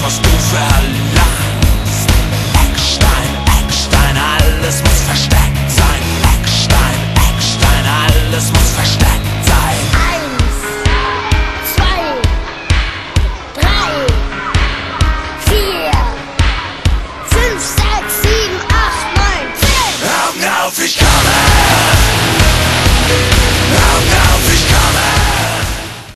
was du verlangst. Eckstein, Eckstein, alles muss versteckt sein. Eckstein, Eckstein, alles muss versteckt